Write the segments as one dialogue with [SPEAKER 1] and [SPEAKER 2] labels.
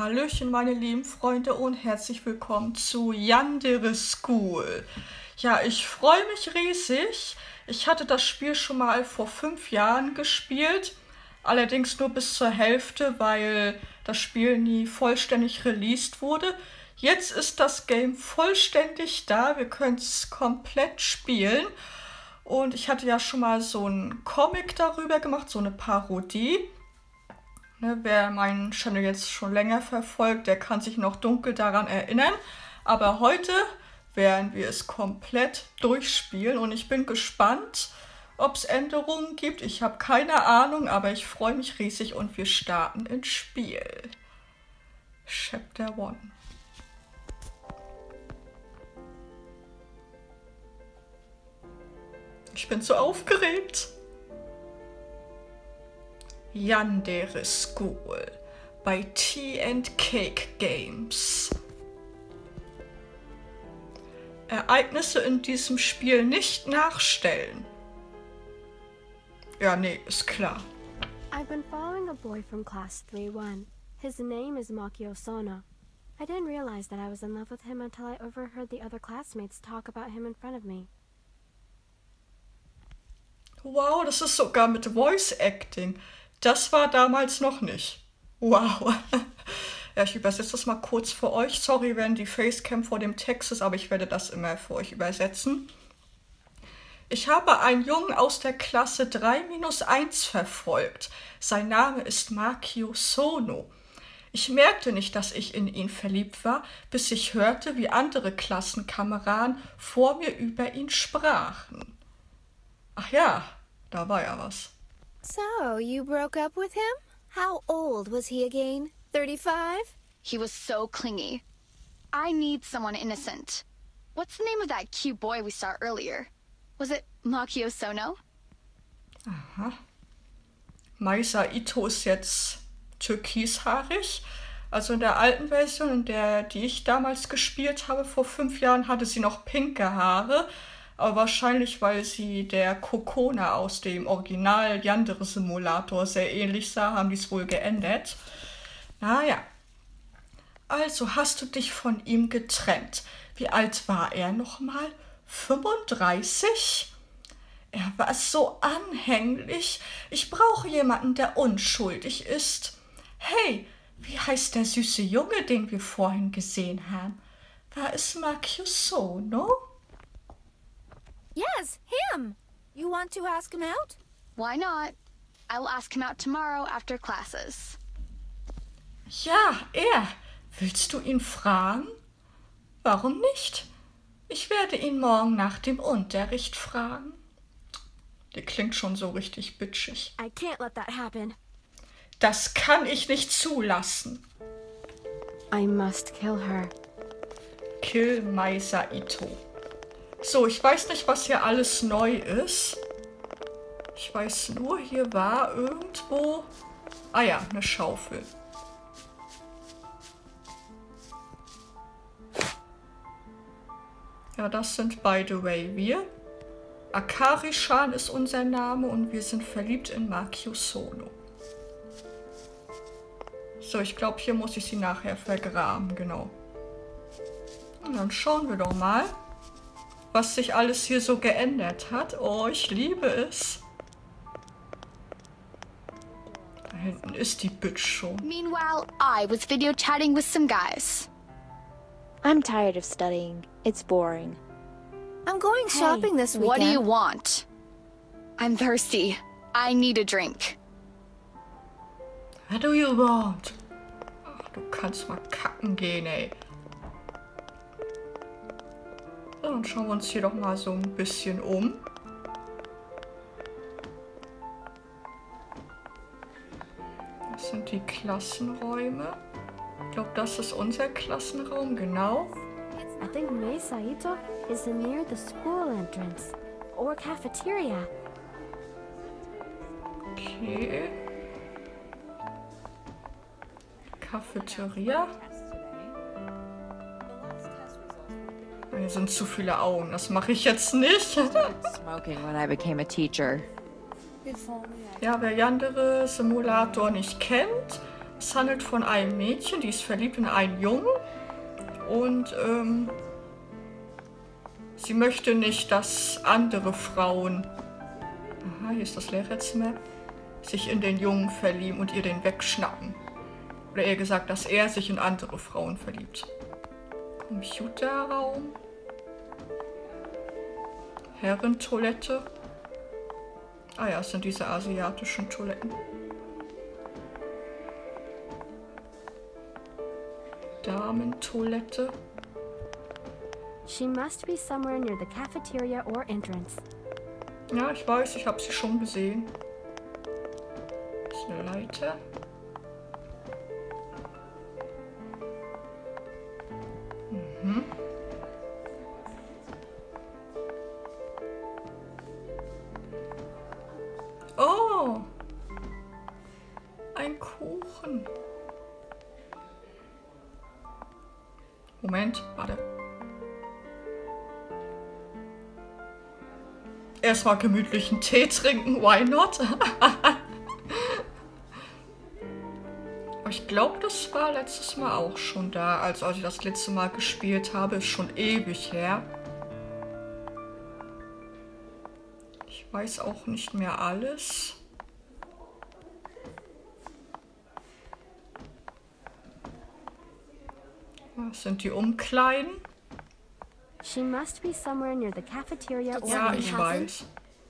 [SPEAKER 1] Hallöchen, meine lieben Freunde und herzlich willkommen zu Yandere School. Ja, ich freue mich riesig. Ich hatte das Spiel schon mal vor 5 Jahren gespielt, allerdings nur bis zur Hälfte, weil das Spiel nie vollständig released wurde. Jetzt ist das Game vollständig da, wir können es komplett spielen. Und ich hatte ja schon mal so einen Comic darüber gemacht, so eine Parodie. Ne, wer meinen Channel jetzt schon länger verfolgt, der kann sich noch dunkel daran erinnern. Aber heute werden wir es komplett durchspielen und ich bin gespannt, ob es Änderungen gibt. Ich habe keine Ahnung, aber ich freue mich riesig und wir starten ins Spiel. Chapter 1. Ich bin so aufgeregt. Yandere School bei Tea and Cake Games. Ereignisse in diesem Spiel nicht nachstellen. Ja, nee, ist klar.
[SPEAKER 2] I've been following a boy from class 3-1. His name is Makio Sono. I didn't realize that I was in love with him until I overheard the other classmates talk about him in front of me.
[SPEAKER 1] Wow, das ist sogar mit Voice Acting. Das war damals noch nicht. Wow. Ja, ich übersetze das mal kurz für euch. Sorry, wenn die Facecam vor dem Text ist, aber ich werde das immer für euch übersetzen. Ich habe einen Jungen aus der Klasse 3-1 verfolgt. Sein Name ist Makio Sono. Ich merkte nicht, dass ich in ihn verliebt war, bis ich hörte, wie andere Klassenkameraden vor mir über ihn sprachen. Ach ja, da war ja was.
[SPEAKER 3] So, you broke up with him? How old was he again? 35?
[SPEAKER 4] He was so clingy. I need someone innocent. What's the name of that cute boy we saw earlier? Was it Makio Sono?
[SPEAKER 1] Aha. Maisa Ito ist jetzt türkishaarig. Also in der alten Version, die ich damals gespielt habe, vor 5 Jahren, hatte sie noch pinke Haare. Aber wahrscheinlich, weil sie der Kokona aus dem Original Yandere Simulator sehr ähnlich sah, haben die es wohl geändert. Naja. Also hast du dich von ihm getrennt. Wie alt war er nochmal? 35? Er war so anhänglich. Ich brauche jemanden, der unschuldig ist. Hey, wie heißt der süße Junge, den wir vorhin gesehen haben? War es Makio Sono?
[SPEAKER 3] Yes, him! You want to ask him out?
[SPEAKER 4] Why not? I'll ask him out tomorrow after classes.
[SPEAKER 1] Ja, er. Willst du ihn fragen? Warum nicht? Ich werde ihn morgen nach dem Unterricht fragen. Die klingt schon so richtig bitchig.
[SPEAKER 2] I can't let that happen.
[SPEAKER 1] Das kann ich nicht zulassen.
[SPEAKER 2] I must kill her.
[SPEAKER 1] Kill Maisa Ito. So, ich weiß nicht, was hier alles neu ist. Ich weiß nur, hier war irgendwo... Ah ja, eine Schaufel. Ja, das sind, by the way, wir. Akari-chan ist unser Name und wir sind verliebt in Makio Sono. So, ich glaube, hier muss ich sie nachher vergraben, genau. Und dann schauen wir doch mal, was sich alles hier so geändert hat. Oh, ich liebe es. Da hinten ist die Bitch schon.
[SPEAKER 4] Meanwhile, I was video chatting with some guys.
[SPEAKER 5] I'm tired of studying. It's boring.
[SPEAKER 3] I'm going shopping this weekend.
[SPEAKER 4] What do you want? I'm thirsty. I need a drink.
[SPEAKER 1] What do you want? Ach, du kannst mal kacken gehen, ey. So, dann schauen wir uns hier doch mal so ein bisschen um. Das sind die Klassenräume. Ich glaube, das ist unser Klassenraum, genau.
[SPEAKER 2] I think Mesa Ito is near the school entrance. Or cafeteria.
[SPEAKER 1] Okay. Cafeteria. Hier sind zu viele Augen, das mache ich jetzt nicht.
[SPEAKER 6] Smoking when I became a teacher.
[SPEAKER 1] Ja, wer Yandere Simulator nicht kennt, Es handelt von einem Mädchen, die ist verliebt in einen Jungen. Und sie möchte nicht, dass andere Frauen, aha, hier ist das Lehrerzimmer, sich in den Jungen verlieben und ihr den wegschnappen. Oder eher gesagt, dass er sich in andere Frauen verliebt. Computerraum. Herrentoilette. Ah ja, es sind diese asiatischen Toiletten. Damentoilette.
[SPEAKER 2] She must be somewhere near the cafeteria or entrance.
[SPEAKER 1] Ja, ich weiß, ich habe sie schon gesehen. Das ist eine Leiter. Mhm. Oh! Ein Kuchen. Moment, warte. Erstmal gemütlichen Tee trinken, why not? Aber ich glaube, das war letztes Mal auch schon da. Also als ich das letzte Mal gespielt habe, ist schon ewig her. Ich weiß auch nicht mehr alles. Das sind die Umkleiden.
[SPEAKER 2] She must be somewhere near the cafeteria or
[SPEAKER 1] Ja,
[SPEAKER 2] entrance.
[SPEAKER 1] ich weiß.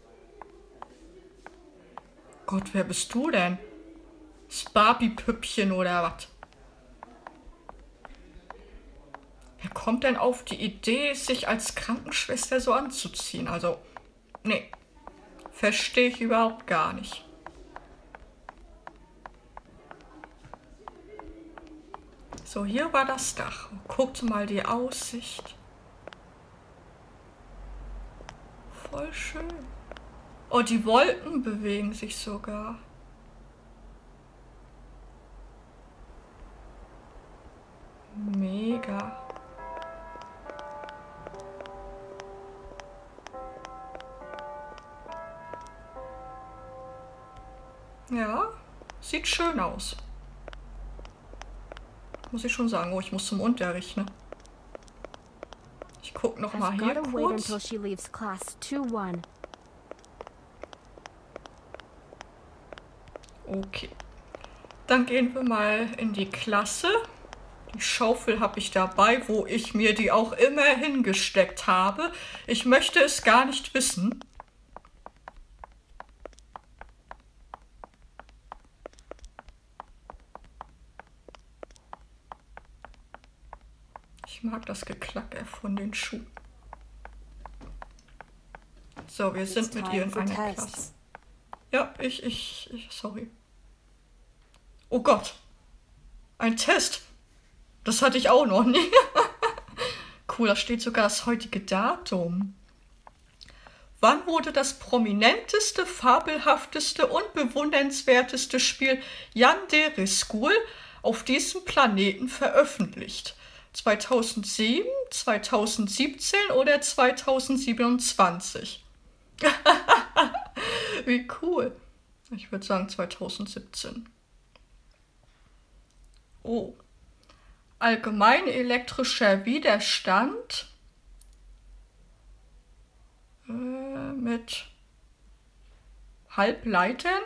[SPEAKER 1] Gott, wer bist du denn? Das Barbie-Püppchen oder was? Wer kommt denn auf die Idee, sich als Krankenschwester so anzuziehen? Also, nee. Verstehe ich überhaupt gar nicht. So, hier war das Dach. Guckt mal die Aussicht. Voll schön. Oh, die Wolken bewegen sich sogar. Mega. Ja, sieht schön aus. Muss ich schon sagen. Oh, ich muss zum Unterricht, ne? Ich guck noch mal
[SPEAKER 2] Has
[SPEAKER 1] hier
[SPEAKER 2] gotta wait
[SPEAKER 1] kurz.
[SPEAKER 2] until she leaves class 2-1.
[SPEAKER 1] Okay. Dann gehen wir mal in die Klasse. Die Schaufel habe ich dabei, wo ich mir die auch immer hingesteckt habe. Ich möchte es gar nicht wissen. Ich mag das Geklacker von den Schuhen. So, wir sind mit ihr in einer Klasse. Ja, sorry. Oh Gott. Ein Test. Das hatte ich auch noch nie. Cool, da steht sogar das heutige Datum. Wann wurde das prominenteste, fabelhafteste und bewundernswerteste Spiel Yandere School auf diesem Planeten veröffentlicht? 2007, 2017 oder 2027? Wie cool. Ich würde sagen 2017. Oh. Allgemein elektrischer Widerstand mit Halbleitern,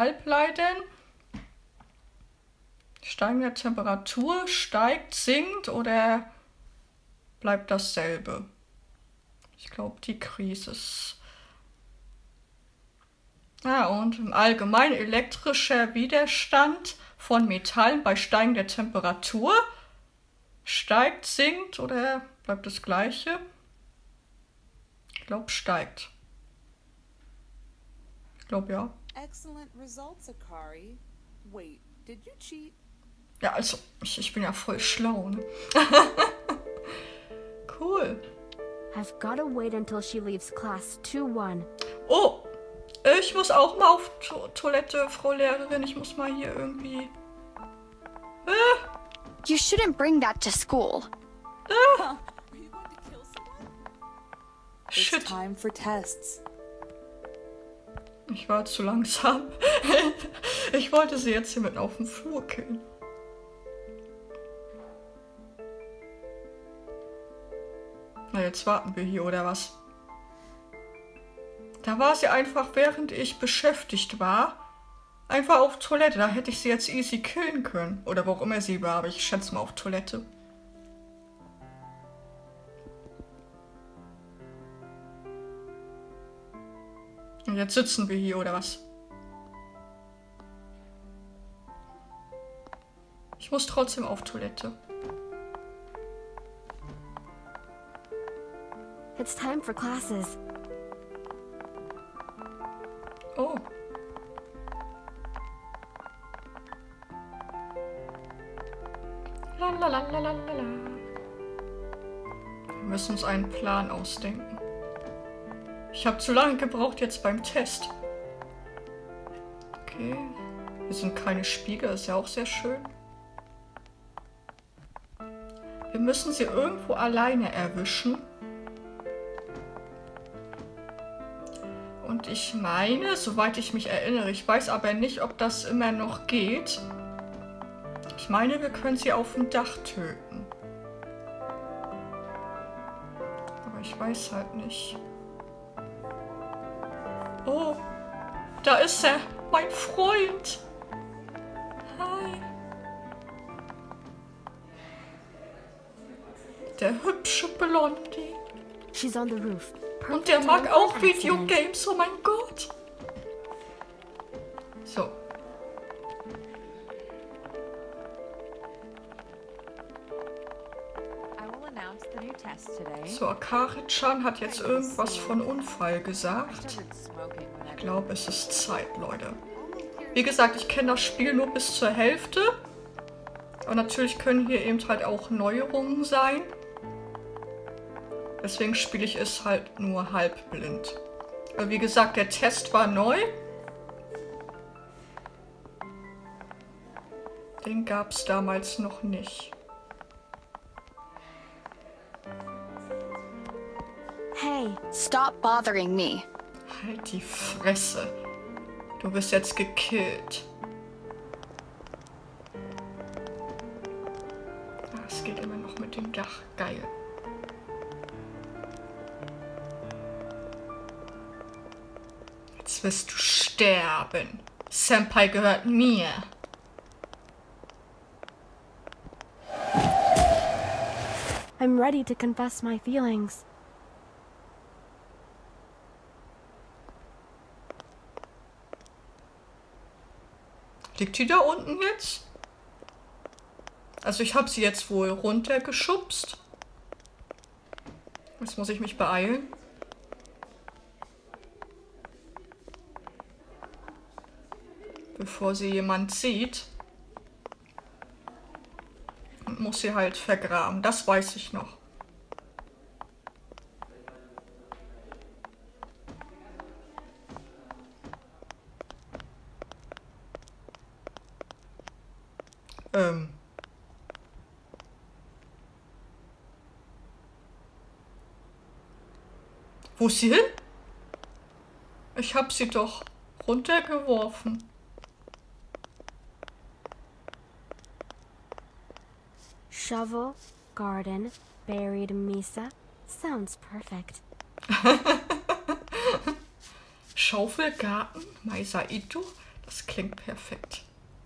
[SPEAKER 1] steigende Temperatur, steigt, sinkt oder bleibt dasselbe? Ich glaube, die Krise ist. Ja, und im Allgemeinen elektrischer Widerstand von Metallen bei steigender Temperatur steigt, sinkt oder bleibt das gleiche? Ich glaube, steigt. Ich glaube, ja.
[SPEAKER 7] Excellent results, Akari. Wait, did you cheat?
[SPEAKER 1] Ja, also, ich bin ja voll schlau, ne? Cool.
[SPEAKER 2] Have gotta wait until she leaves class 2-1.
[SPEAKER 1] Oh, ich muss auch mal auf Toilette, Frau Lehrerin. Ich muss mal hier irgendwie...
[SPEAKER 4] You shouldn't bring that to school.
[SPEAKER 7] Are you going to kill someone?
[SPEAKER 1] Shit.
[SPEAKER 7] It's time for tests.
[SPEAKER 1] Ich war zu langsam. Ich wollte sie jetzt hier mitten auf dem Flur killen. jetzt warten wir hier, oder was? Da war sie einfach, während ich beschäftigt war, einfach auf Toilette. Da hätte ich sie jetzt easy killen können. Oder wo auch immer sie war, aber ich schätze mal auf Toilette. Und jetzt sitzen wir hier, oder was? Ich muss trotzdem auf Toilette.
[SPEAKER 2] It's time for classes.
[SPEAKER 1] Oh. Lalalala. Wir müssen uns einen Plan ausdenken. Ich habe zu lange gebraucht jetzt beim Test. Okay. Hier sind keine Spiegel, ist ja auch sehr schön. Wir müssen sie irgendwo alleine erwischen. Und ich meine, soweit ich mich erinnere, ich weiß aber nicht, ob das immer noch geht. Ich meine, wir können sie auf dem Dach töten. Aber ich weiß halt nicht. Oh, da ist er, mein Freund. Hi. Der hübsche Blondie.
[SPEAKER 2] She's on the roof.
[SPEAKER 1] Und der mag auch Videogames, oh mein Gott. So. So, Akari-chan hat jetzt irgendwas von Unfall gesagt. Ich glaube, es ist Zeit, Leute. Wie gesagt, ich kenne das Spiel nur bis zur Hälfte. Aber natürlich können hier eben halt auch Neuerungen sein. Deswegen spiele ich es halt nur halbblind. Aber wie gesagt, der Test war neu. Den gab es damals noch nicht.
[SPEAKER 2] Hey,
[SPEAKER 4] Stop bothering me.
[SPEAKER 1] Halt die Fresse. Du bist jetzt gekillt. Ah, es geht immer noch mit dem Dach. Geil. Jetzt wirst du sterben. Senpai gehört mir.
[SPEAKER 2] I'm ready to confess my feelings.
[SPEAKER 1] Liegt die da unten jetzt? Also ich habe sie jetzt wohl runtergeschubst. Jetzt muss ich mich beeilen. Bevor sie jemand sieht. Und muss sie halt vergraben. Das weiß ich noch. Wo ist sie hin? Ich hab sie doch runtergeworfen.
[SPEAKER 2] Shovel, garden, buried Misa. Sounds perfect.
[SPEAKER 1] Schaufel, Garten, Maisaito. Das klingt perfekt.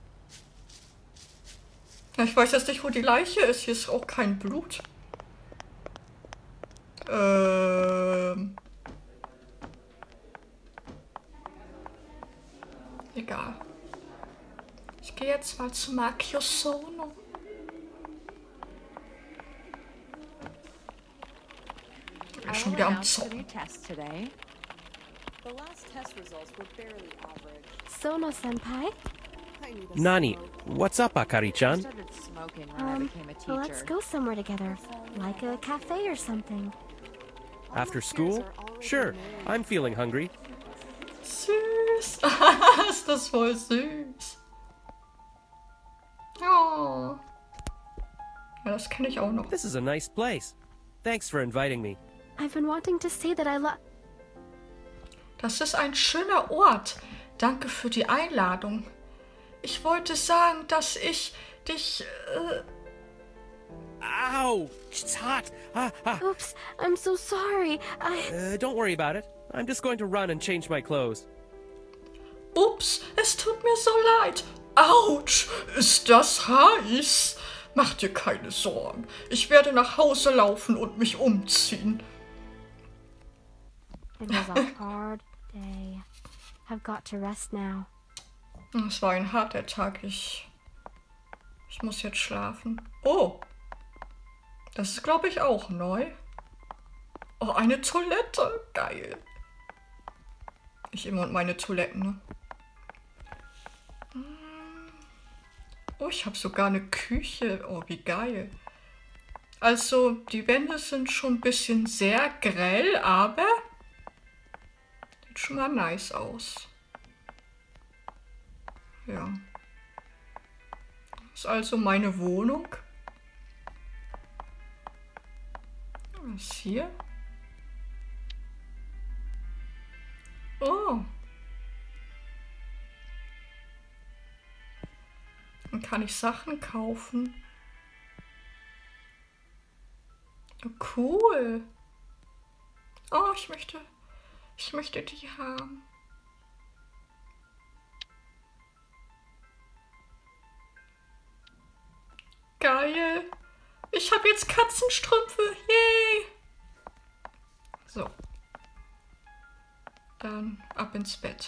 [SPEAKER 1] Ja, ich weiß jetzt nicht, wo die Leiche ist. Hier ist auch kein Blut. Egal. Ich gehe jetzt mal zu Makio Sono. Ich bin schon wieder am Zocken.
[SPEAKER 7] The last test results were barely average.
[SPEAKER 2] Sono-senpai?
[SPEAKER 7] I need a
[SPEAKER 8] Nani,
[SPEAKER 7] smoke.
[SPEAKER 8] what's up, Akari-chan?
[SPEAKER 6] Started smoking when I became a teacher.
[SPEAKER 2] Let's go somewhere together. Like a cafe or something.
[SPEAKER 8] After school? Sure, I'm feeling hungry.
[SPEAKER 1] Süß. Ist das voll süß. Oh. Ja, das kenne ich auch noch.
[SPEAKER 8] This is a nice place. Thanks for inviting me.
[SPEAKER 2] I've been wanting to say that I love...
[SPEAKER 1] Das ist ein schöner Ort. Danke für die Einladung. Ich wollte sagen, dass ich dich...
[SPEAKER 8] Ow! It's hot.
[SPEAKER 2] Oops, I'm so sorry.
[SPEAKER 8] Don't worry about it. I'm just going to run and change my clothes.
[SPEAKER 1] Ups, es tut mir so leid. Autsch, ist das heiß? Mach dir keine Sorgen. Ich werde nach Hause laufen und mich umziehen.
[SPEAKER 2] It was a hard day. I've got to rest now.
[SPEAKER 1] Es war ein harter Tag. Ich muss jetzt schlafen. Oh, das ist, glaube ich, auch neu. Oh, eine Toilette. Geil. Ich immer und meine Toiletten, ne? Oh, ich habe sogar eine Küche. Oh, wie geil. Also, die Wände sind schon ein bisschen sehr grell, aber sieht schon mal nice aus. Ja. Das ist also meine Wohnung. Was ist hier? Oh. Dann kann ich Sachen kaufen. Oh, cool. Oh, ich möchte die haben. Geil. Ich habe jetzt Katzenstrümpfe. Yay. So. Dann ab ins Bett.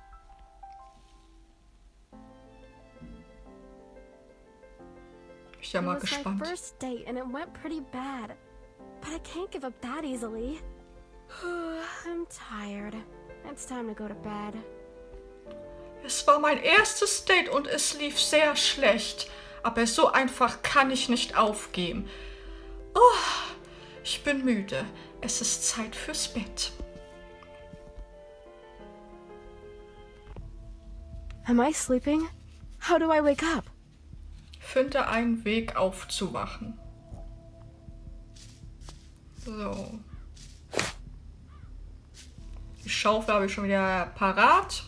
[SPEAKER 1] Ich bin ja mal gespannt.
[SPEAKER 2] It was my first date and it went pretty bad. But I can't give up that easily. I'm tired. It's time to go to bed.
[SPEAKER 1] Es war mein erstes Date und es lief sehr schlecht. Aber so einfach kann ich nicht aufgeben. Oh, ich bin müde. Es ist Zeit fürs Bett.
[SPEAKER 2] Am I sleeping? How do I wake up?
[SPEAKER 1] Finde einen Weg aufzuwachen. So. Die Schaufel habe ich schon wieder parat.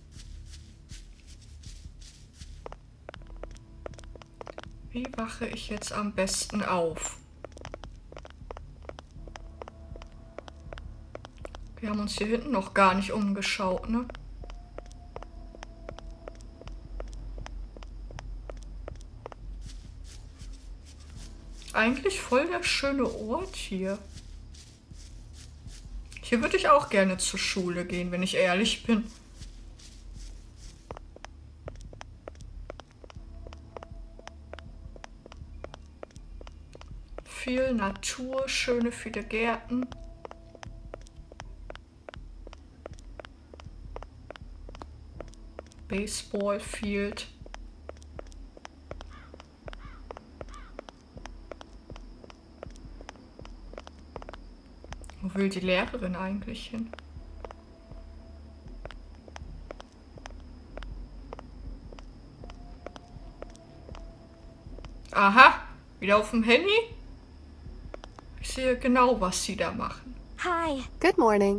[SPEAKER 1] Wie wache ich jetzt am besten auf? Wir haben uns hier hinten noch gar nicht umgeschaut, ne? Eigentlich voll der schöne Ort hier. Hier würde ich auch gerne zur Schule gehen, wenn ich ehrlich bin. Viel Natur, schöne viele Gärten. Baseballfield. Wo will die Lehrerin eigentlich hin? Aha, wieder auf dem Handy? Ich sehe genau, was sie da machen.
[SPEAKER 2] Hi.
[SPEAKER 9] Good morning.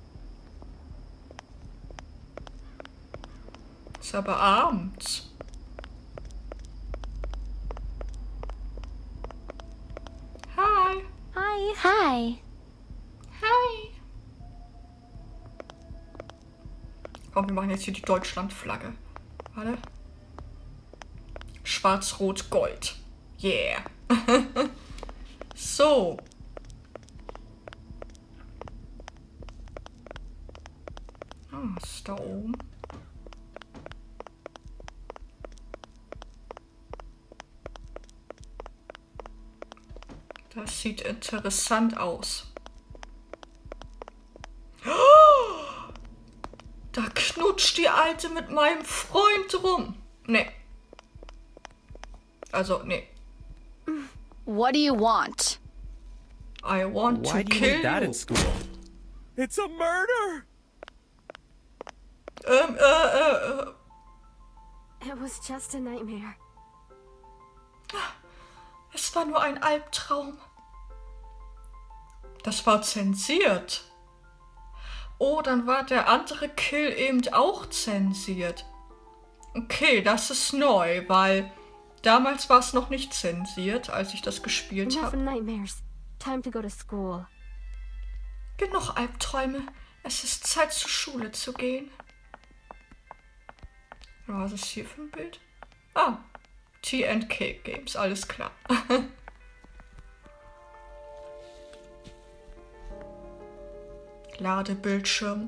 [SPEAKER 1] Ist aber abends. Hi.
[SPEAKER 2] Hi.
[SPEAKER 5] Hi.
[SPEAKER 1] Hi. Komm, wir machen jetzt hier die Deutschlandflagge. Warte. Schwarz, Rot, Gold. Yeah. So. Ah, was ist da oben? Das sieht interessant aus. Da knutscht die Alte mit meinem Freund rum. Nee. Also, nee.
[SPEAKER 4] What do you want?
[SPEAKER 1] I want
[SPEAKER 8] Why
[SPEAKER 1] to
[SPEAKER 8] do you
[SPEAKER 1] kill
[SPEAKER 8] need that
[SPEAKER 1] you.
[SPEAKER 8] in school? It's a murder!
[SPEAKER 2] It was just a nightmare.
[SPEAKER 1] Es war nur ein Albtraum. Das war zensiert. Oh, dann war der andere Kill eben auch zensiert. Okay, das ist neu, weil Damals war es noch nicht zensiert, als ich das gespielt
[SPEAKER 2] Enough
[SPEAKER 1] habe.
[SPEAKER 2] nightmares. Time to go to school.
[SPEAKER 1] Genug Albträume. Es ist Zeit, zur Schule zu gehen. Was ist hier für ein Bild? Ah, Tea and Cake Games, alles klar. Ladebildschirm.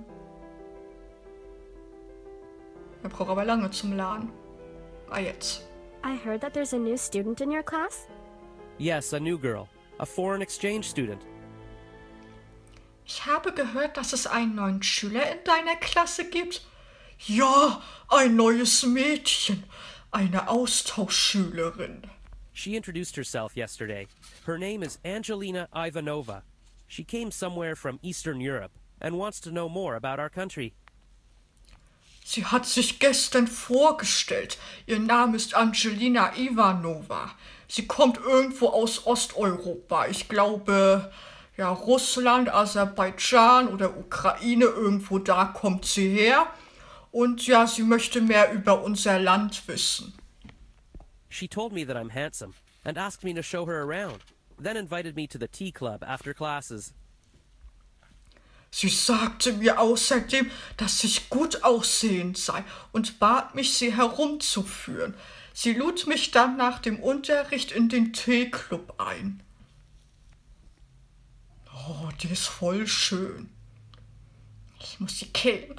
[SPEAKER 1] Er braucht aber lange zum Laden. Ah, jetzt.
[SPEAKER 2] I heard that there's a new student in your class?
[SPEAKER 8] Yes, a new girl. A foreign exchange student.
[SPEAKER 1] Ich habe gehört, dass es einen neuen Schüler in deiner Klasse gibt. Ja, ein neues Mädchen. Eine Austauschschülerin.
[SPEAKER 8] She introduced herself yesterday. Her name is Angelina Ivanova. She came somewhere from Eastern Europe and wants to know more about our country.
[SPEAKER 1] Sie hat sich gestern vorgestellt. Ihr Name ist Angelina Ivanova. Sie kommt irgendwo aus Osteuropa. Ich glaube, ja, Russland, Aserbaidschan oder Ukraine, irgendwo da kommt sie her. Und ja, sie möchte mehr über unser Land wissen.
[SPEAKER 8] She told me that I'm handsome and asked me to show her around, then invited me to the tea club after classes.
[SPEAKER 1] Sie sagte mir außerdem, dass ich gut aussehend sei und bat mich, sie herumzuführen. Sie lud mich dann nach dem Unterricht in den Teeclub ein. Oh, die ist voll schön. Ich muss sie killen.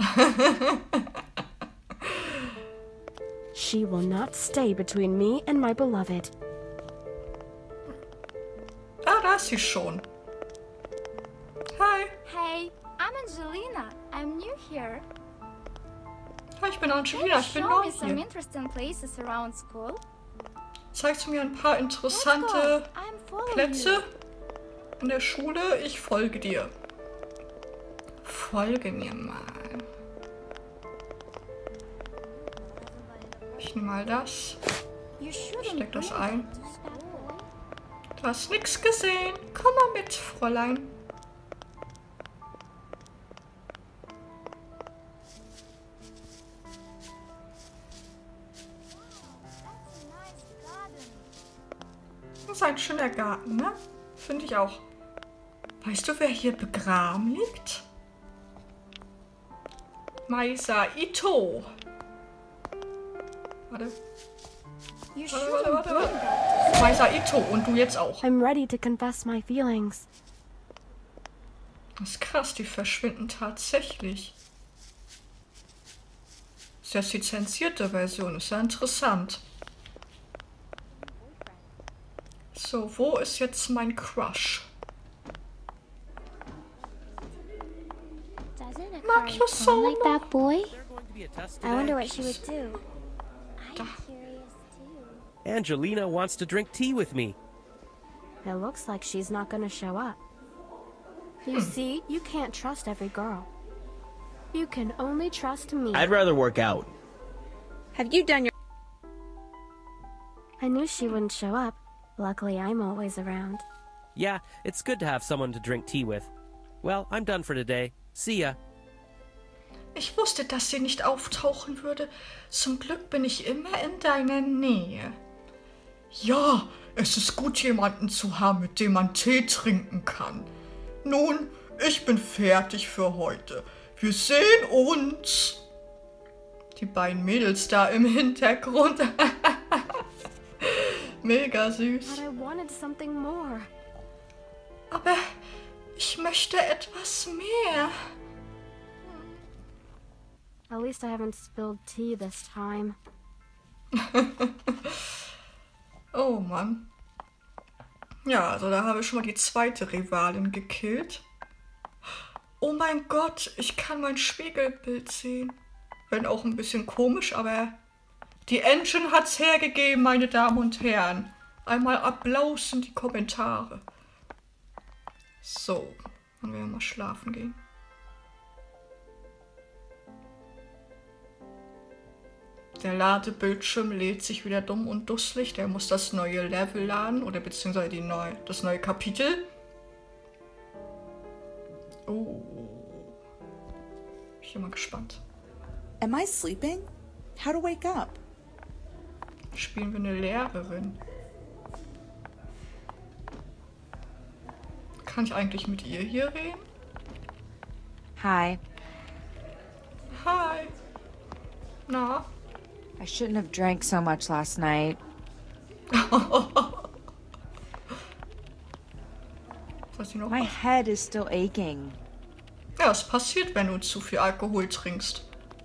[SPEAKER 2] She will not stay between me and my beloved.
[SPEAKER 1] Ah, da ist sie schon. Hi.
[SPEAKER 9] Hey, I'm Angelina. I'm new here.
[SPEAKER 1] Hi, ich bin Angelina, ich bin neu
[SPEAKER 9] Show me some
[SPEAKER 1] hier.
[SPEAKER 9] interesting places around school.
[SPEAKER 1] Zeigst du mir ein paar interessante
[SPEAKER 9] I'm following
[SPEAKER 1] Plätze in der Schule? Ich folge dir. Folge mir mal. Ich nehme mal das.
[SPEAKER 9] You shouldn't
[SPEAKER 1] Steck das
[SPEAKER 9] bring
[SPEAKER 1] ein.
[SPEAKER 9] it to school.
[SPEAKER 1] Du hast nichts gesehen. Komm mal mit, Fräulein.
[SPEAKER 9] That's a nice garden.
[SPEAKER 1] Das ist ein schöner Garten, ne? Finde ich auch. Weißt du, wer hier begraben liegt? Maisa Ito. Warte.
[SPEAKER 9] You
[SPEAKER 1] Warte,
[SPEAKER 9] shouldn't
[SPEAKER 1] warte,
[SPEAKER 9] bring
[SPEAKER 1] warte.
[SPEAKER 9] that to
[SPEAKER 1] Maisa Ito und du jetzt auch.
[SPEAKER 2] I'm ready to confess my feelings.
[SPEAKER 1] Das ist krass, die verschwinden tatsächlich. Das ist jetzt die zensierte Version, ist ja interessant. So, wo ist jetzt mein Crush?
[SPEAKER 9] Doesn't a
[SPEAKER 1] Mag you so
[SPEAKER 9] like that boy?
[SPEAKER 8] There's going to be a test
[SPEAKER 9] I wonder
[SPEAKER 8] today.
[SPEAKER 9] what she would do. I'm curious too.
[SPEAKER 8] Angelina wants to drink tea with me.
[SPEAKER 2] It looks like she's not gonna show up. You see, you can't trust every girl. You can only trust me.
[SPEAKER 10] I'd rather work out.
[SPEAKER 3] Have you done your...
[SPEAKER 2] I knew she wouldn't show up. Luckily, I'm always around.
[SPEAKER 8] Yeah, it's good to have someone to drink tea with. Well, I'm done for today. See ya.
[SPEAKER 1] Ich wusste, dass sie nicht auftauchen würde. Zum Glück bin ich immer in deiner Nähe. Ja, es ist gut, jemanden zu haben, mit dem man Tee trinken kann. Nun, ich bin fertig für heute. Wir sehen uns. Die beiden Mädels da im Hintergrund. Mega süß.
[SPEAKER 2] But I wanted something more.
[SPEAKER 1] Aber ich möchte etwas mehr.
[SPEAKER 2] At least I haven't spilled tea this time.
[SPEAKER 1] Oh Mann. Ja, also da habe ich schon mal die zweite Rivalin gekillt. Oh mein Gott, ich kann mein Spiegelbild sehen. Wenn auch ein bisschen komisch, aber die Engine hat's hergegeben, meine Damen und Herren. Einmal Applaus in die Kommentare. So, dann werden wir mal schlafen gehen. Der Ladebildschirm lädt sich wieder dumm und dusselig. Der muss das neue Level laden oder beziehungsweise das neue Kapitel. Oh. Ich bin mal gespannt.
[SPEAKER 11] Am I sleeping? How to wake up?
[SPEAKER 1] Spielen wir eine Lehrerin. Kann ich eigentlich mit ihr hier reden?
[SPEAKER 6] Hi.
[SPEAKER 1] Hi. Na?
[SPEAKER 6] I shouldn't have drank so much last night. My head is still aching.
[SPEAKER 1] Ja, es passiert, wenn du zu viel Alkohol trinkst.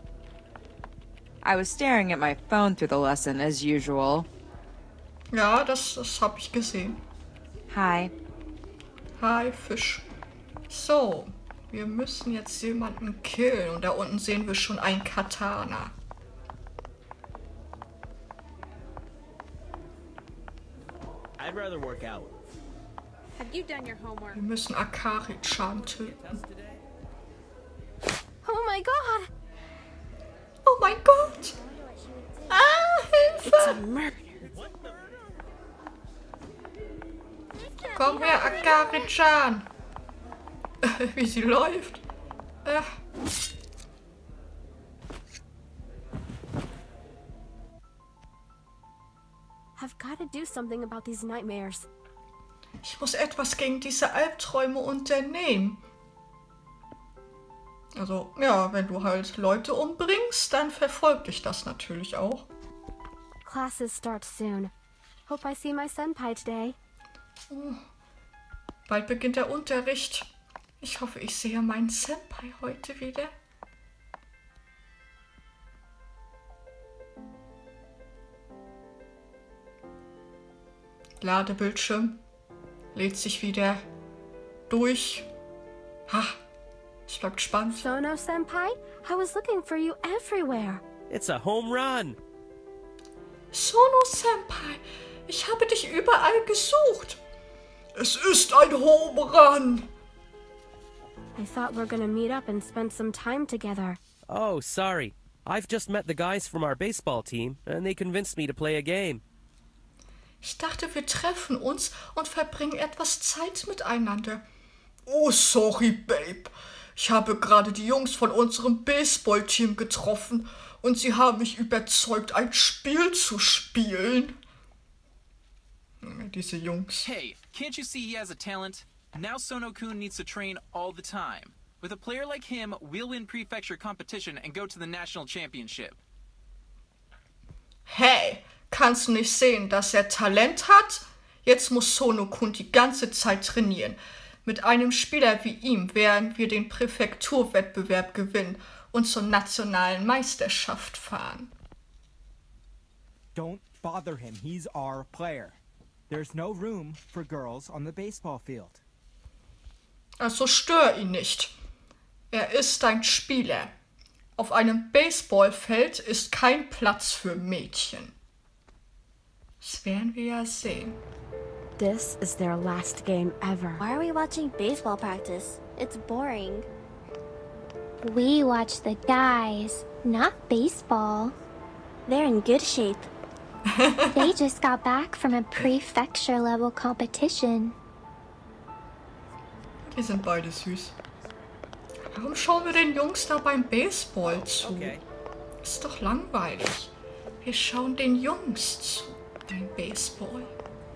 [SPEAKER 6] I was staring at my phone through the lesson as usual.
[SPEAKER 1] Ja, das habe ich gesehen.
[SPEAKER 6] Hi.
[SPEAKER 1] Hi, Fisch. So, wir müssen jetzt jemanden killen. Und da unten sehen wir schon ein Katana.
[SPEAKER 10] I'd rather work out.
[SPEAKER 7] Have you done your homework?
[SPEAKER 1] Wir müssen Akari-chan töten.
[SPEAKER 2] Oh my god!
[SPEAKER 1] Oh mein Gott! Ah, Hilfe! Komm her, Akari-chan! Wie sie läuft.
[SPEAKER 2] I've got to do something about these nightmares.
[SPEAKER 1] Ich muss etwas gegen diese Albträume unternehmen. Also, ja, wenn du halt Leute umbringst, dann verfolgt dich das natürlich auch.
[SPEAKER 2] Classes start soon. Hope I see my senpai today.
[SPEAKER 1] Oh, bald beginnt der Unterricht. Ich hoffe, ich sehe meinen Senpai heute wieder. Ladebildschirm. Lädt sich wieder durch. Ha, es bleibt spannend.
[SPEAKER 2] Sono senpai, I was looking for you everywhere.
[SPEAKER 8] It's a home run.
[SPEAKER 1] Sono senpai, ich habe dich überall gesucht. Es ist ein Home Run.
[SPEAKER 2] I thought we're gonna meet up and spend some time together.
[SPEAKER 8] Oh, sorry. I've just met the guys from our baseball team, and they convinced me to play a game.
[SPEAKER 1] Ich dachte, wir treffen uns und verbringen etwas Zeit miteinander. Oh, sorry, Babe. Ich habe gerade die Jungs von unserem Baseballteam getroffen und sie haben mich überzeugt, ein Spiel zu spielen. Diese Jungs.
[SPEAKER 11] Hey, can't you see he has a talent? Now Sono-kun needs to train all the time. With a player like him, we'll win prefecture competition and go to the national championship.
[SPEAKER 1] Hey, kannst du nicht sehen, dass er Talent hat? Jetzt muss Sono-kun die ganze Zeit trainieren. Mit einem Spieler wie ihm werden wir den Präfekturwettbewerb gewinnen und zur nationalen Meisterschaft fahren.
[SPEAKER 12] Don't bother him. He's our player. There's no room for girls on the baseball field.
[SPEAKER 1] Also stör ihn nicht. Er ist ein Spieler. Auf einem Baseballfeld ist kein Platz für Mädchen. Das werden wir ja sehen.
[SPEAKER 2] This is their last game ever.
[SPEAKER 9] Why are we watching baseball practice? It's boring. We watch the guys, not baseball. They're in good shape. They just got back from a prefecture level competition.
[SPEAKER 1] Die sind beide süß. Warum schauen wir den Jungs da beim Baseball zu?
[SPEAKER 8] Okay.
[SPEAKER 1] Ist doch langweilig. Wir schauen den Jungs zu beim Baseball.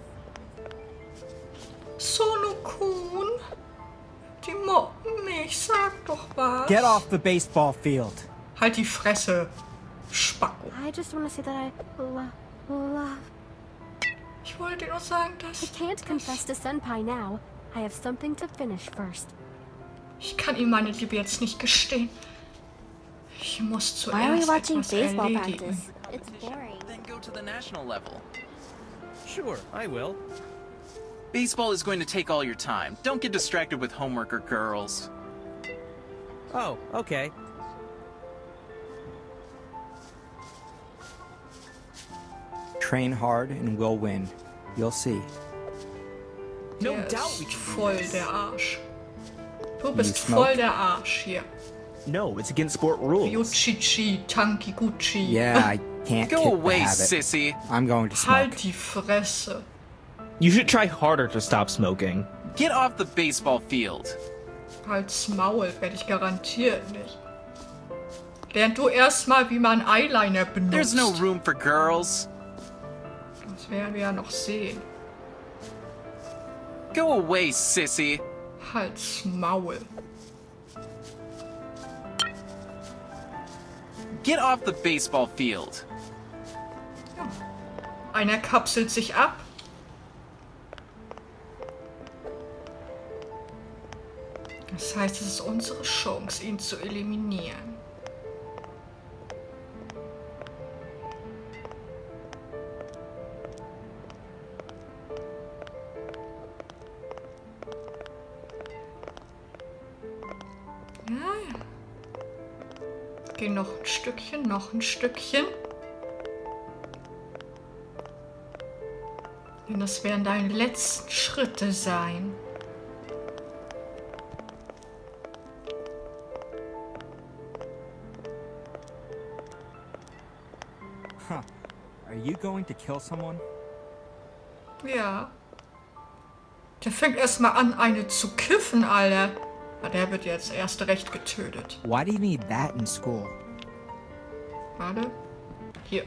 [SPEAKER 1] Sono-kun, die mobben mich, sag doch was.
[SPEAKER 12] Get off the baseball field.
[SPEAKER 1] Halt die Fresse, Spacko.
[SPEAKER 2] I just want to say that I love.
[SPEAKER 1] Ich wollte dir nur sagen, dass...
[SPEAKER 2] I can't confess to senpai now. I have something to finish first.
[SPEAKER 1] Ich kann ihm meine Liebe jetzt nicht gestehen. Ich muss
[SPEAKER 9] Why are we
[SPEAKER 1] zuerst
[SPEAKER 9] watching
[SPEAKER 1] etwas
[SPEAKER 9] baseball
[SPEAKER 1] erledigen.
[SPEAKER 9] practice? It's boring.
[SPEAKER 11] Then go to the national level.
[SPEAKER 8] Sure, I will.
[SPEAKER 11] Baseball is going to take all your time. Don't get distracted with homework or girls.
[SPEAKER 8] Oh, okay.
[SPEAKER 12] Train hard and we'll win. You'll see.
[SPEAKER 10] No
[SPEAKER 1] Der
[SPEAKER 10] doubt we
[SPEAKER 1] ist
[SPEAKER 10] can do
[SPEAKER 1] voll
[SPEAKER 10] this.
[SPEAKER 1] der Arsch. Du bist
[SPEAKER 12] smoke?
[SPEAKER 1] voll der Arsch hier.
[SPEAKER 10] No, it's against sport rules.
[SPEAKER 1] Yuchichi, Tankiguchi.
[SPEAKER 12] Yeah, I can't
[SPEAKER 11] Go
[SPEAKER 12] kick
[SPEAKER 11] away,
[SPEAKER 12] the habit.
[SPEAKER 11] sissy.
[SPEAKER 12] I'm going to smoke.
[SPEAKER 1] Halt die Fresse.
[SPEAKER 10] You should try harder to stop smoking.
[SPEAKER 11] Get off the baseball field.
[SPEAKER 1] Halt's Maul, werde ich garantiert nicht. Lern du erstmal, wie man Eyeliner benutzt.
[SPEAKER 11] There's no room for girls.
[SPEAKER 1] Das werden wir ja noch sehen.
[SPEAKER 11] Go away, sissy.
[SPEAKER 1] Halt's Maul.
[SPEAKER 11] Get off the baseball field.
[SPEAKER 1] Einer kapselt sich ab. Das heißt, es ist unsere Chance, ihn zu eliminieren. Ja. Geh noch ein Stückchen, noch ein Stückchen. Denn das werden deine letzten Schritte sein.
[SPEAKER 12] Huh. Are you going to kill someone?
[SPEAKER 1] Ja. Der fängt erstmal an, eine zu kiffen, Alter. Ja, der wird jetzt erst recht getötet.
[SPEAKER 12] Why do you need that in school?
[SPEAKER 1] Warte. Hier.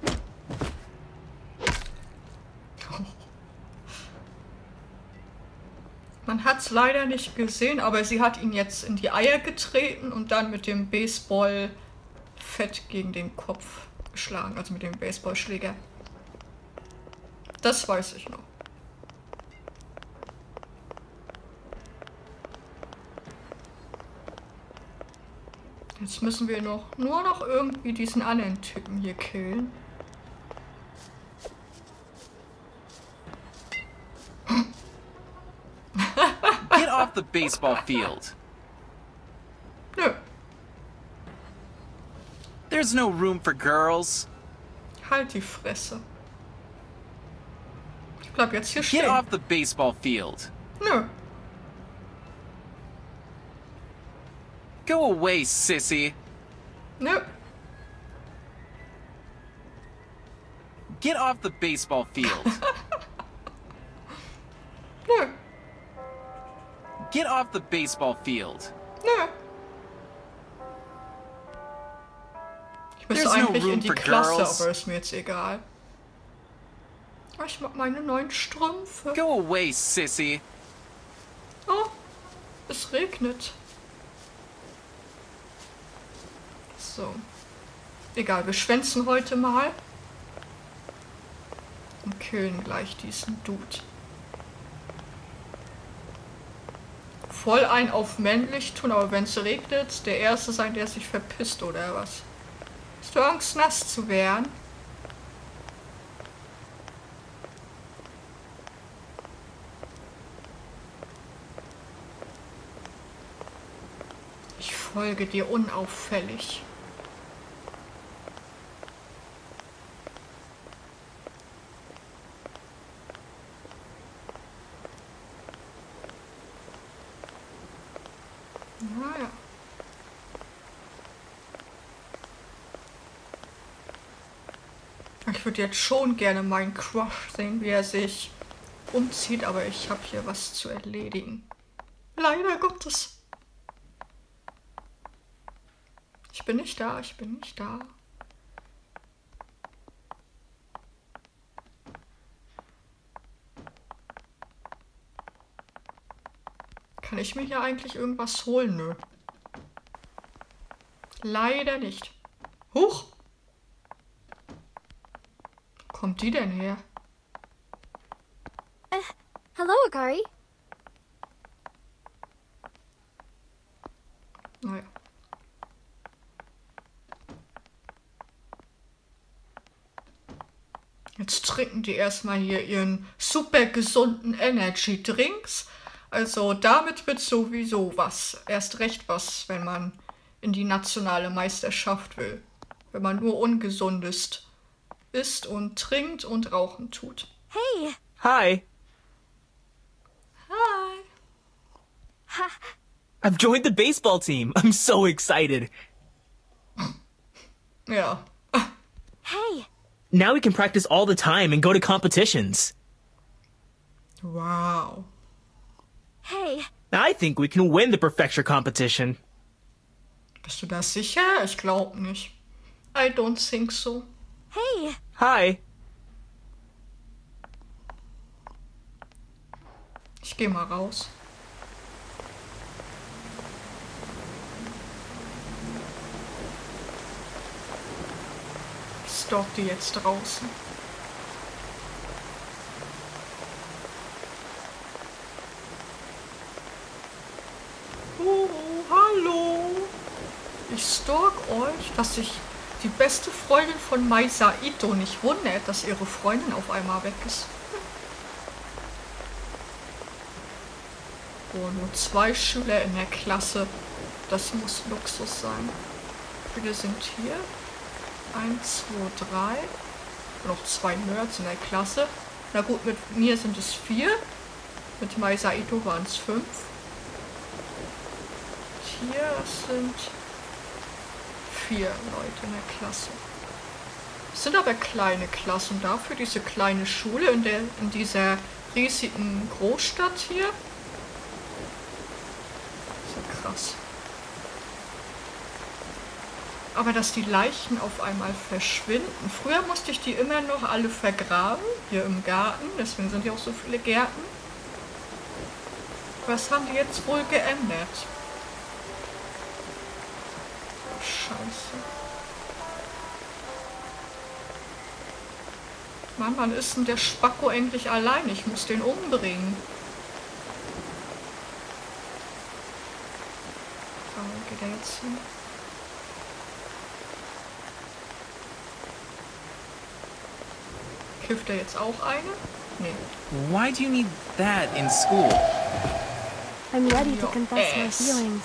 [SPEAKER 1] Man hat es leider nicht gesehen, aber sie hat ihn jetzt in die Eier getreten und dann mit dem Baseball fett gegen den Kopf geschlagen, also mit dem Baseballschläger. Das weiß ich noch. Jetzt müssen wir nur noch irgendwie diesen anderen Typen hier killen.
[SPEAKER 11] Get off the baseball field.
[SPEAKER 1] Nö.
[SPEAKER 11] There's no room for girls.
[SPEAKER 1] Halt die Fresse. Ich bleib jetzt hier stehen.
[SPEAKER 11] Get off the baseball field.
[SPEAKER 1] Nö.
[SPEAKER 11] Go away, sissy.
[SPEAKER 1] Nö.
[SPEAKER 11] Get off the baseball field.
[SPEAKER 1] Nö.
[SPEAKER 11] Get off the baseball field.
[SPEAKER 1] Nö. Ich müsste
[SPEAKER 11] There's no
[SPEAKER 1] eigentlich in
[SPEAKER 11] room
[SPEAKER 1] die
[SPEAKER 11] for
[SPEAKER 1] Klasse,
[SPEAKER 11] girls.
[SPEAKER 1] aber ist mir jetzt egal. Ich mag meine neuen Strümpfe.
[SPEAKER 11] Go away, sissy.
[SPEAKER 1] Oh, es regnet. So. Egal, wir schwänzen heute mal. Und killen gleich diesen Dude. Voll ein auf männlich tun, aber wenn es regnet, der Erste sein, der sich verpisst, oder was? Hast du Angst, nass zu werden? Ich folge dir unauffällig. Naja. Ich würde jetzt schon gerne meinen Crush sehen, wie er sich umzieht, aber ich habe hier was zu erledigen. Leider Gottes. Ich bin nicht da, ich bin nicht da. Kann ich mir hier eigentlich irgendwas holen? Nö. Leider nicht. Huch! Wo kommt die denn her?
[SPEAKER 2] Hello, Akari.
[SPEAKER 1] Naja. Jetzt trinken die erstmal hier ihren super gesunden Energy Drinks. Also damit wird sowieso was. Erst recht was, wenn man in die nationale Meisterschaft will. Wenn man nur Ungesundes isst und trinkt und rauchen tut.
[SPEAKER 2] Hey!
[SPEAKER 10] Hi.
[SPEAKER 1] Hi.
[SPEAKER 10] I've joined the baseball team. I'm so excited.
[SPEAKER 1] Ja.
[SPEAKER 2] Hey!
[SPEAKER 10] Now we can practice all the time and go to competitions.
[SPEAKER 1] Wow.
[SPEAKER 2] Hey!
[SPEAKER 10] I think we can win the Prefecture competition.
[SPEAKER 1] Bist du da sicher? Ich glaube nicht. I don't think so.
[SPEAKER 2] Hey!
[SPEAKER 10] Hi.
[SPEAKER 1] gehe mal raus. Ich stalk die jetzt draußen. Oh, hallo. Ich stalk euch, dass sich die beste Freundin von Mai Saito nicht wundert, dass ihre Freundin auf einmal weg ist. Oh, nur 2 Schüler in der Klasse. Das muss Luxus sein. Wie viele sind hier? 1, 2, 3. Noch 2 Nerds in der Klasse. Na gut, mit mir sind es 4. Mit Mai Saito waren es 5. Hier sind 4 Leute in der Klasse. Es sind aber kleine Klassen dafür, diese kleine Schule in dieser riesigen Großstadt hier. So krass. Aber dass die Leichen auf einmal verschwinden. Früher musste ich die immer noch alle vergraben, hier im Garten. Deswegen sind hier auch so viele Gärten. Was haben die jetzt wohl geändert? Scheiße. Mann, wann ist denn der Spacko endlich allein? Ich muss den umbringen. Wo geht er jetzt hin? Kifft er jetzt auch eine? Nee.
[SPEAKER 11] Why do you need that in school?
[SPEAKER 2] I'm ready to confess my feelings.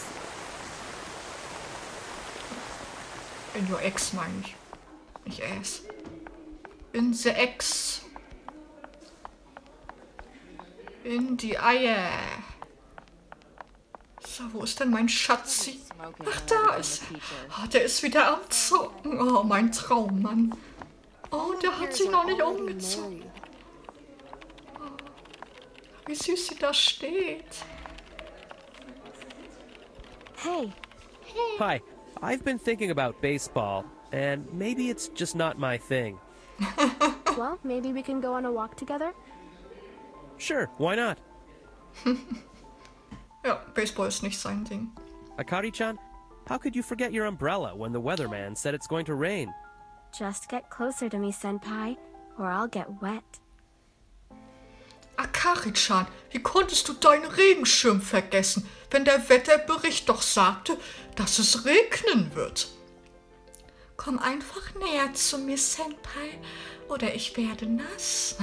[SPEAKER 1] In your ex meine ich. Nicht ass. In the ex. In die Eier. So, wo ist denn mein Schatzi? Ach, da ist er. Oh, der ist wieder am Zocken. Oh, mein Traummann. Oh, der hat sich noch nicht umgezogen. Oh, wie süß sie da steht.
[SPEAKER 2] Hey.
[SPEAKER 8] Hi. I've been thinking about baseball, and maybe it's just not my thing.
[SPEAKER 2] Well, maybe we can go on a walk together?
[SPEAKER 8] Sure, why not?
[SPEAKER 1] Ja, Baseball ist nicht sein Ding.
[SPEAKER 8] Akari-chan, how could you forget your umbrella when the weatherman said it's going to rain?
[SPEAKER 2] Just get closer to me, Senpai, or I'll get wet.
[SPEAKER 1] Akari-chan, wie konntest du deinen Regenschirm vergessen, wenn der Wetterbericht doch sagte, dass es regnen wird? Komm einfach näher zu mir, Senpai, oder ich werde nass.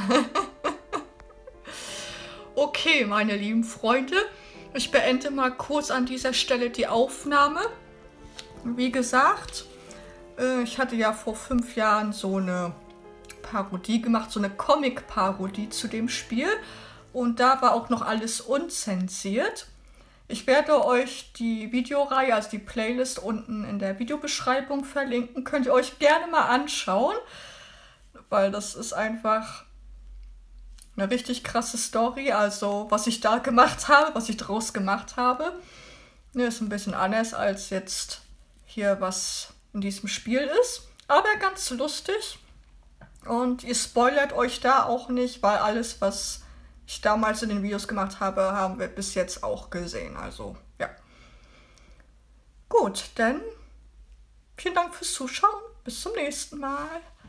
[SPEAKER 1] Okay, meine lieben Freunde, ich beende mal kurz an dieser Stelle die Aufnahme. Wie gesagt, ich hatte ja vor 5 Jahren so eine Parodie gemacht, so eine Comic-Parodie zu dem Spiel. Und da war auch noch alles unzensiert. Ich werde euch die Videoreihe, also die Playlist unten in der Videobeschreibung verlinken. Könnt ihr euch gerne mal anschauen, weil das ist einfach eine richtig krasse Story. Also was ich da gemacht habe, was ich draus gemacht habe, ist ein bisschen anders als jetzt hier, was in diesem Spiel ist. Aber ganz lustig. Und ihr spoilert euch da auch nicht, weil alles, was ich damals in den Videos gemacht habe, haben wir bis jetzt auch gesehen. Also, ja. Gut, dann vielen Dank fürs Zuschauen. Bis zum nächsten Mal.